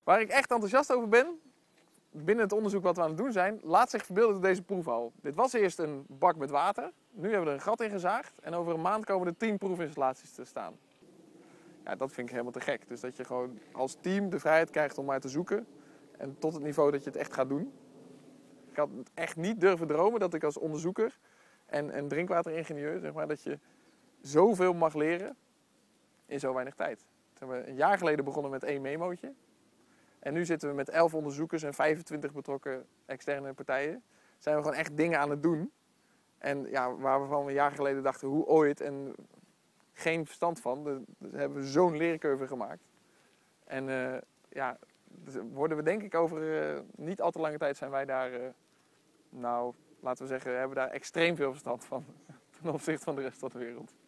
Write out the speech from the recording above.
Waar ik echt enthousiast over ben, binnen het onderzoek wat we aan het doen zijn, laat zich verbeelden door deze proefhal. Dit was eerst een bak met water. Nu hebben we er een gat in gezaagd en over een maand komen er 10 proefinstallaties te staan. Ja, dat vind ik helemaal te gek. Dus dat je gewoon als team de vrijheid krijgt om maar te zoeken. En tot het niveau dat je het echt gaat doen. Ik had het echt niet durven dromen dat ik als onderzoeker en drinkwateringenieur, zeg maar, dat je zoveel mag leren in zo weinig tijd. Toen we een jaar geleden begonnen met 1 memootje. En nu zitten we met 11 onderzoekers en 25 betrokken externe partijen. Zijn we gewoon echt dingen aan het doen. En ja, waar we van een jaar geleden dachten, hoe ooit, en geen verstand van. Dus hebben we zo'n leercurve gemaakt. En ja, dus worden we denk ik over niet al te lange tijd zijn wij daar, nou, laten we zeggen, hebben daar extreem veel verstand van. Ten opzichte van de rest van de wereld.